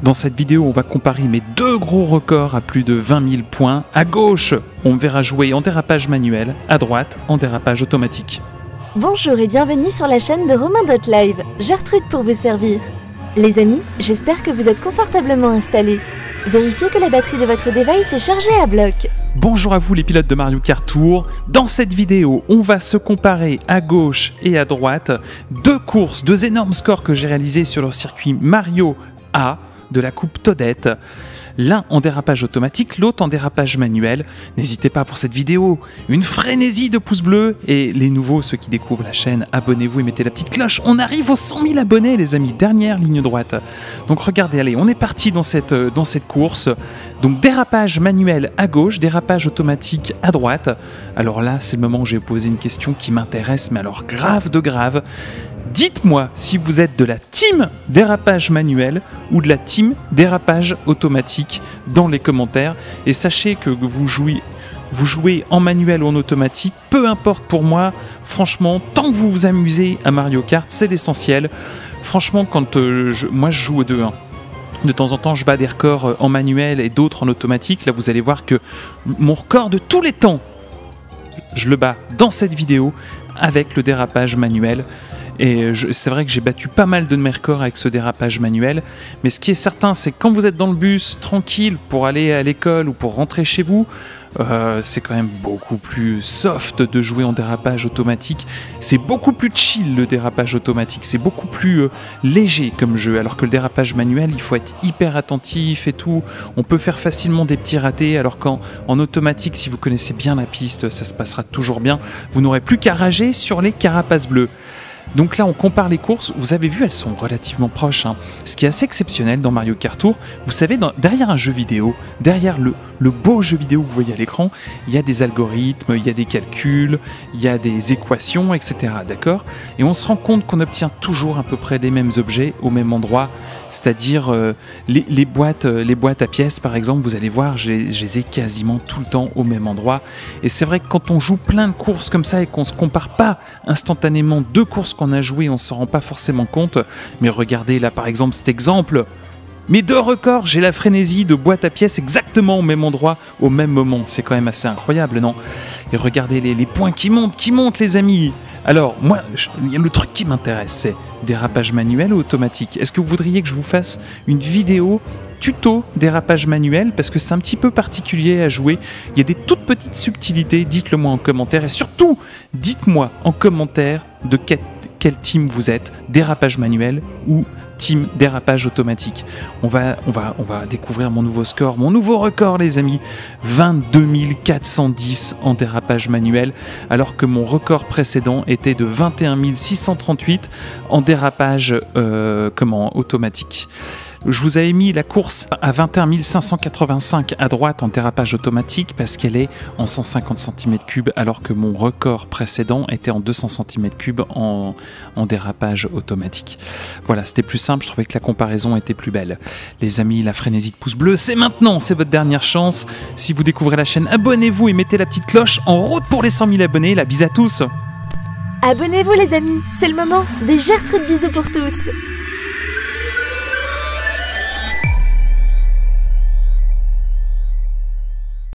Dans cette vidéo, on va comparer mes deux gros records à plus de 20 000 points. À gauche, on me verra jouer en dérapage manuel, à droite, en dérapage automatique. Bonjour et bienvenue sur la chaîne de Romain.live, Gertrude pour vous servir. Les amis, j'espère que vous êtes confortablement installés. Vérifiez que la batterie de votre device est chargée à bloc. Bonjour à vous les pilotes de Mario Kart Tour. Dans cette vidéo, on va se comparer à gauche et à droite deux courses, deux énormes scores que j'ai réalisés sur le circuit Mario A de la coupe Toadette. L'un en dérapage automatique, l'autre en dérapage manuel. N'hésitez pas pour cette vidéo, une frénésie de pouces bleus. Et les nouveaux, ceux qui découvrent la chaîne, abonnez-vous et mettez la petite cloche. On arrive aux 100 000 abonnés les amis, dernière ligne droite. Donc regardez, allez, on est parti dans cette course. Donc dérapage manuel à gauche, dérapage automatique à droite. Alors là, c'est le moment où je vais poser une question qui m'intéresse, mais alors grave de grave. Dites-moi si vous êtes de la team dérapage manuel ou de la team dérapage automatique dans les commentaires. Et sachez que vous jouez en manuel ou en automatique, peu importe pour moi. Franchement, tant que vous vous amusez à Mario Kart, c'est l'essentiel. Franchement, quand moi je joue aux deux, de temps en temps, je bats des records en manuel et d'autres en automatique. Là, vous allez voir que mon record de tous les temps, je le bats dans cette vidéo avec le dérapage manuel. Et c'est vrai que j'ai battu pas mal de mes records avec ce dérapage manuel. Mais ce qui est certain, c'est que quand vous êtes dans le bus, tranquille, pour aller à l'école ou pour rentrer chez vous, c'est quand même beaucoup plus soft de jouer en dérapage automatique. C'est beaucoup plus chill le dérapage automatique. C'est beaucoup plus léger comme jeu. Alors que le dérapage manuel, il faut être hyper attentif et tout. On peut faire facilement des petits ratés. Alors qu'en automatique, si vous connaissez bien la piste, ça se passera toujours bien. Vous n'aurez plus qu'à rager sur les carapaces bleues. Donc là, on compare les courses. Vous avez vu, elles sont relativement proches. Ce qui est assez exceptionnel dans Mario Kart Tour, vous savez, derrière un jeu vidéo, derrière le beau jeu vidéo que vous voyez à l'écran, il y a des algorithmes, il y a des calculs, il y a des équations, etc. D'accord ? Et on se rend compte qu'on obtient toujours à peu près les mêmes objets au même endroit. C'est-à-dire les boîtes à pièces, par exemple, vous allez voir, je les ai quasiment tout le temps au même endroit. Et c'est vrai que quand on joue plein de courses comme ça et qu'on ne se compare pas instantanément deux courses qu'on a jouées, on ne s'en rend pas forcément compte. Mais regardez là, par exemple, cet exemple. Mes deux records, j'ai la frénésie de boîte à pièces exactement au même endroit, au même moment. C'est quand même assez incroyable, non ? Et regardez les points qui montent, les amis. Alors, moi, le truc qui m'intéresse, c'est dérapage manuel ou automatique. Est-ce que vous voudriez que je vous fasse une vidéo tuto dérapage manuel? Parce que c'est un petit peu particulier à jouer. Il y a des toutes petites subtilités. Dites-le moi en commentaire. Et surtout, dites-moi en commentaire de quel team vous êtes. Dérapage manuel ou team dérapage automatique. On va découvrir mon nouveau score, mon nouveau record les amis, 22 410 en dérapage manuel, alors que mon record précédent était de 21 638 en dérapage automatique. Je vous avais mis la course à 21 585 à droite en dérapage automatique parce qu'elle est en 150 cm3 alors que mon record précédent était en 200 cm3 en dérapage automatique. Voilà, c'était plus simple, je trouvais que la comparaison était plus belle. Les amis, la frénésie de pouce bleu, c'est maintenant, c'est votre dernière chance. Si vous découvrez la chaîne, abonnez-vous et mettez la petite cloche en route pour les 100 000 abonnés. La bise à tous. Abonnez-vous les amis, c'est le moment. Des Gertrude bisous pour tous.